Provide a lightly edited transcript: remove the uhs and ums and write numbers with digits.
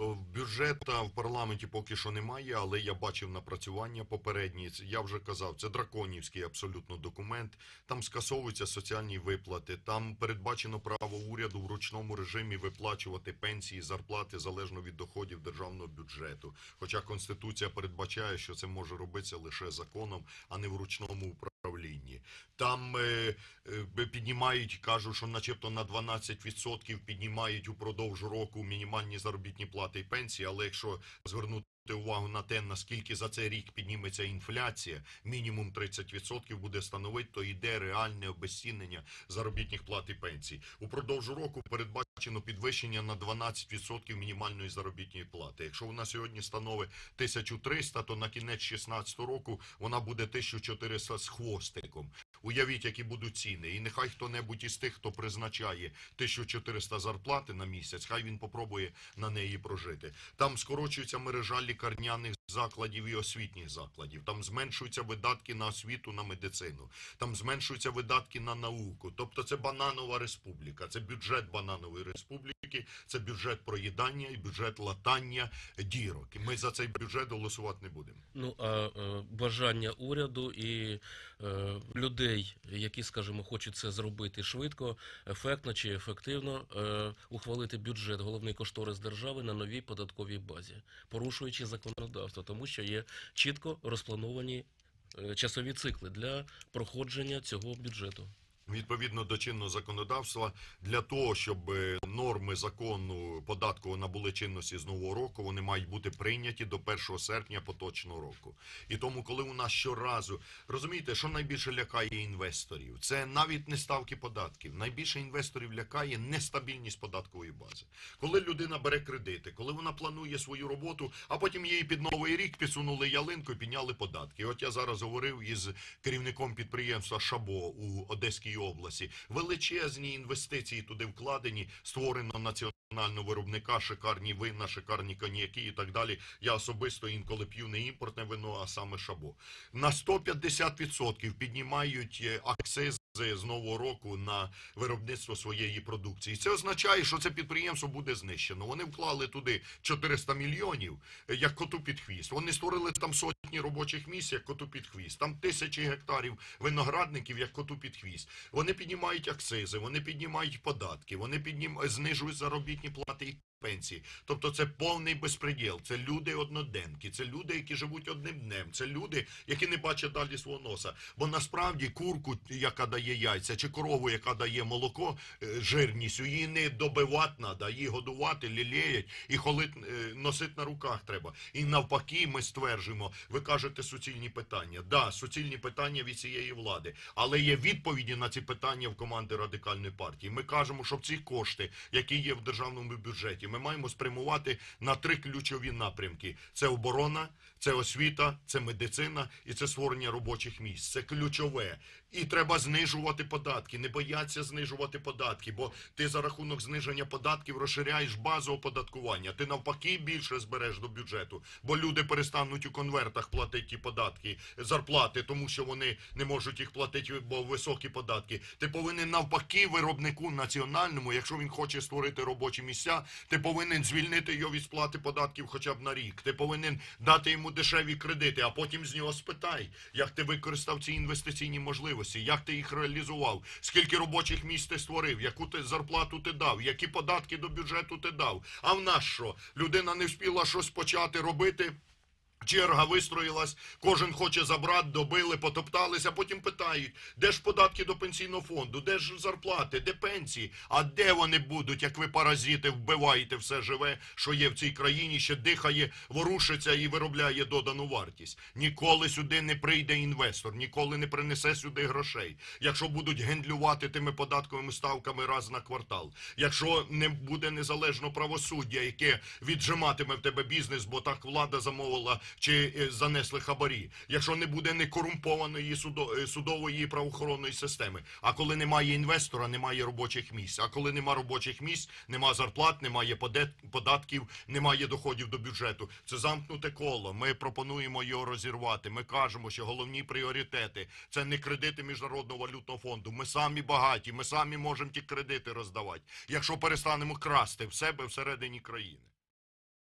Бюджета в парламенті поки що немає, але я бачив напрацювання попередні. Я вже казав, це драконівський абсолютно документ. Там скасовуються соціальні виплати, там передбачено право уряду в ручному режимі виплачувати пенсії, зарплати залежно від доходів державного бюджету. Хоча Конституція передбачає, що це може робитися лише законом, а не в ручному управлінні. Там піднімають, кажуть, що начебто на 12% піднімають упродовж року мінімальні заробітні плати і пенсії, але якщо звернути увагу на те, наскільки за цей рік підніметься інфляція, мінімум 30% буде становити, то йде реальне обезцінення заробітних плат і пенсій. Упродовж року передбачено підвищення на 12% мінімальної заробітної плати. Якщо вона сьогодні становить 1300, то на кінець 2016 року вона буде 1400 з хвостиком. Уявіть, які будуть ціни. І нехай хто-небудь із тих, хто призначає 1400 зарплати на місяць, хай він попробує на неї прожити. Там скорочується мережа лікарняних закладів і освітніх закладів. Там зменшуються видатки на освіту, на медицину. Там зменшуються видатки на науку. Тобто це бананова республіка. Це бюджет бананової республіки, це бюджет проїдання і бюджет латання дірок. І ми за цей бюджет голосувати не будемо. Ну, а бажання уряду і людей, які, скажімо, хочуть це зробити швидко, ефектно чи ефективно, ухвалити бюджет, головний кошторис держави на новій податковій базі, порушуючи законодавство, тому що є чітко розплановані часові цикли для проходження цього бюджету. Відповідно до чинного законодавства, для того, щоб норми закону податкового набули чинності з нового року, вони мають бути прийняті до 1 серпня поточного року. І тому, коли у нас щоразу, розумієте, що найбільше лякає інвесторів? Це навіть не ставки податків. Найбільше інвесторів лякає нестабільність податкової бази. Коли людина бере кредити, коли вона планує свою роботу, а потім їй під Новий рік підсунули ялинку і підняли податки. От я зараз говорив із керівником підприємства «Шабо» у Одеській області. Величезні інвестиції туди вкладені, створено національного виробника, шикарні вина, шикарні коньяки і так далі. Я особисто інколи п'ю не імпортне вино, а саме «Шабо». На 150% піднімають акцизи з нового року на виробництво своєї продукції. Це означає, що це підприємство буде знищено. Вони вклали туди 400 мільйонів, як коту під хвіст. Вони створили там сотні робочих місць, як коту під хвіст. Там тисячі гектарів виноградників, як коту під хвіст. Вони піднімають акцизи, вони піднімають податки, вони знижують заробітні плати і пенсії. Тобто це повний безпреділ. Це люди-одноденки, це люди, які живуть одним днем, це люди, які не бачать далі свого носа. Бо насправді курку, яка дає яйця, чи корову, яка дає молоко жирністю, її не добивати треба, її годувати, лілеять і носити на руках треба. І навпаки ми стверджуємо, ви кажете суцільні питання. Да, суцільні питання від цієї влади, але є відповіді на ці питання в команди Радикальної партії. Ми кажемо, що ці кошти, які є в державному бюджеті, ми маємо спрямувати на 3 ключові напрямки. Це оборона, це освіта, це медицина і це створення робочих місць. Це ключове. І треба знижувати податки, не бояться знижувати податки, бо ти за рахунок зниження податків розширяєш базу оподаткування. Ти навпаки більше збереш до бюджету, бо люди перестануть у конвертах платити ті податки, зарплати, тому що вони не можуть їх платити, бо високі податки. Ти повинен навпаки виробнику національному, якщо він хоче створити робочі місця, ти повинен звільнити його від сплати податків хоча б на рік. Ти повинен дати йому дешеві кредити, а потім з нього спитай, як ти використав ці інвестиційні можливості. Як ти їх реалізував, скільки робочих місць ти створив, яку ти зарплату ти дав, які податки до бюджету ти дав. А в нас що? Людина не встигла щось почати робити, черга вистроїлась, кожен хоче забрати, добили, потопталися, а потім питають, де ж податки до пенсійного фонду, де ж зарплати, де пенсії, а де вони будуть, як ви паразити вбиваєте все живе, що є в цій країні, ще дихає, ворушиться і виробляє додану вартість. Ніколи сюди не прийде інвестор, ніколи не принесе сюди грошей, якщо будуть гендлювати тими податковими ставками раз на квартал, якщо не буде незалежного правосуддя, яке віджиматиме в тебе бізнес, бо так влада замовила, чи занесли хабарі, якщо не буде некорумпованої судової і правоохоронної системи. А коли немає інвестора, немає робочих місць. А коли немає робочих місць, немає зарплат, немає податків, немає доходів до бюджету. Це замкнуте коло. Ми пропонуємо його розірвати. Ми кажемо, що головні пріоритети – це не кредити Міжнародного валютного фонду. Ми самі багаті, ми самі можемо ті кредити роздавати, якщо перестанемо красти в себе всередині країни.